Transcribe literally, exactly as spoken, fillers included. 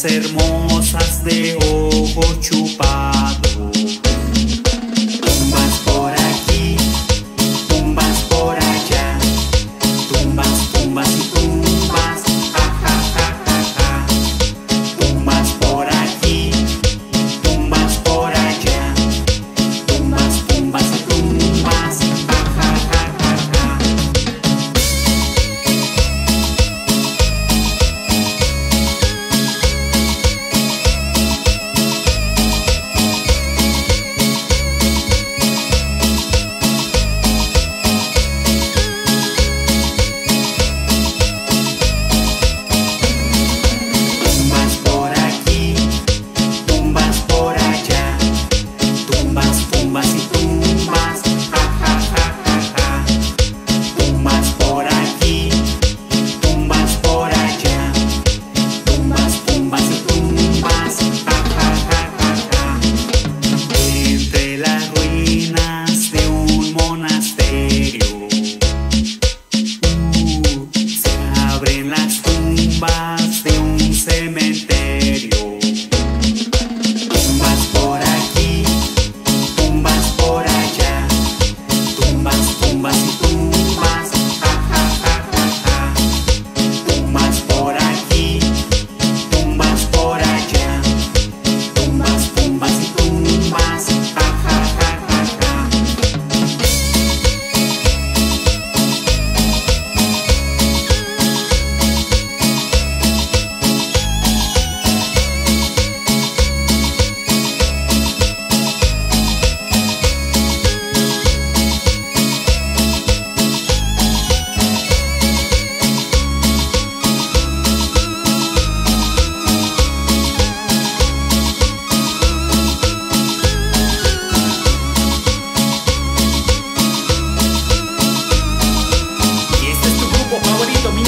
hermosas de ojo chupado. Tumbas por aquí, tumbas por allá, tumbas, tumbas y tumbas, ja, ja, ja, ja, ja. Tumbas por aquí, tumbas por allá, tumbas, tumbas y tumbas, ja, ja, ja, ja, ja. Tumbas por aquí, tumbas por allá, tumbas, tumbas y tumbas, ja, ja, ja, ja, ja. Tumbas por aquí, tumbas por allá, tumbas, tumbas y tumbas, ja, ja, ja, ja, ja. Entre las ruinas de un monasterio, uh, se abren las tumbas de un cementerio. Tumbas por aquí, tumbas por allá, tumbas, tumbas y tumbas, ja, ja, ja, ja, ja. Tumbas por aquí, tumbas por allá, tumbas, tumbas y tumbas, ja, ja, ja, ja, ja. Y este es tu grupo favorito, mi